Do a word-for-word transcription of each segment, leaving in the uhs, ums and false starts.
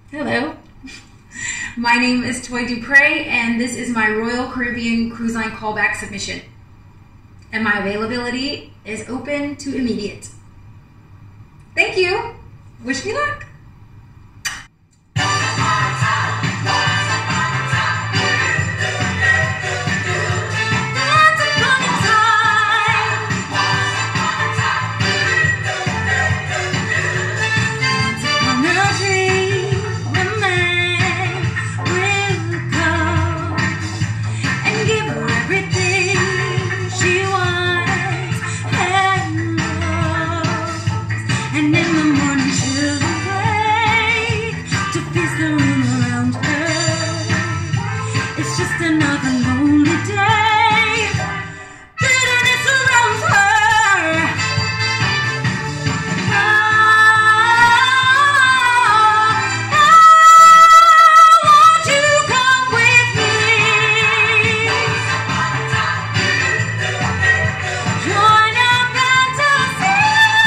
Hello, my name is Toy Dupre, and this is my Royal Caribbean Cruise Line callback submission. And my availability is open to immediate. Thank you. Wish me luck. And in the morning she'll awake to feast the room around her. It's just another lonely day. Bitterness surrounds her. Oh, oh, won't you come with me? Join our fantasy.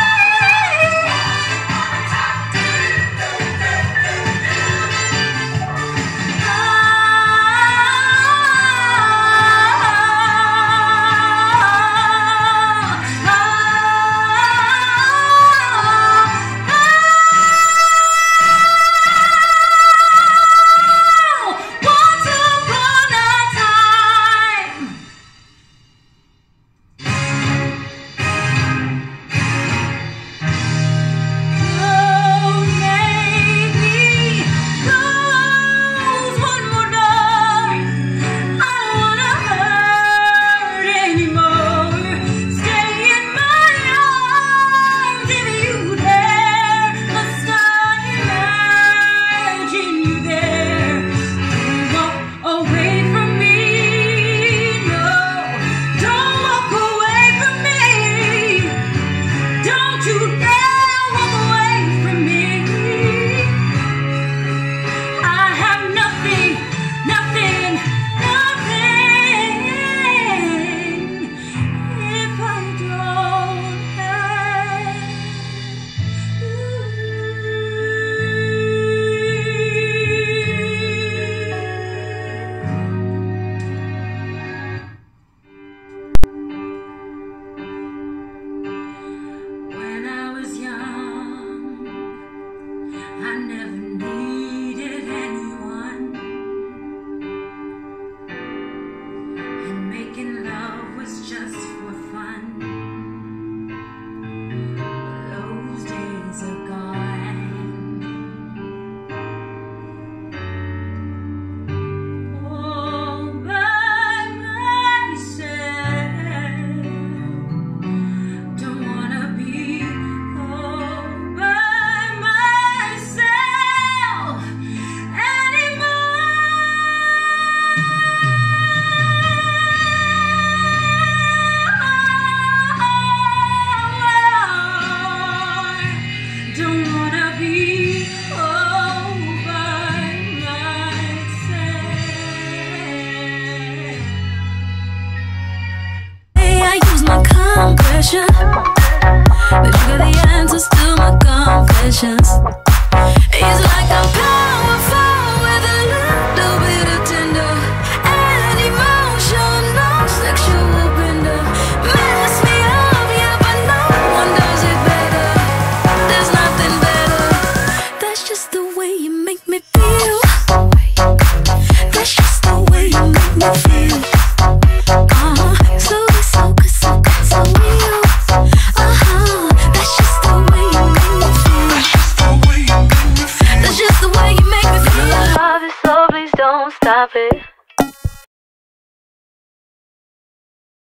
I never needed anyone, and making love was just for fun. But those days are gone. All by myself, don't wanna be all by myself. Don't wanna be all by myself. Hey, I use my compression, but you got the answers to my confessions. It's like I'm powerful with a little bit of tender and emotional sexual bender. Mess me up, yeah, but no one does it better. There's nothing better. That's just the way you make me feel. That's just the way you make me feel. Uh-huh, so good, so good, so good, so real. Uh-huh, that's just the way you make me feel. That's just the way you make me feel. That's just the way you make me feel. Love is so, please don't stop it.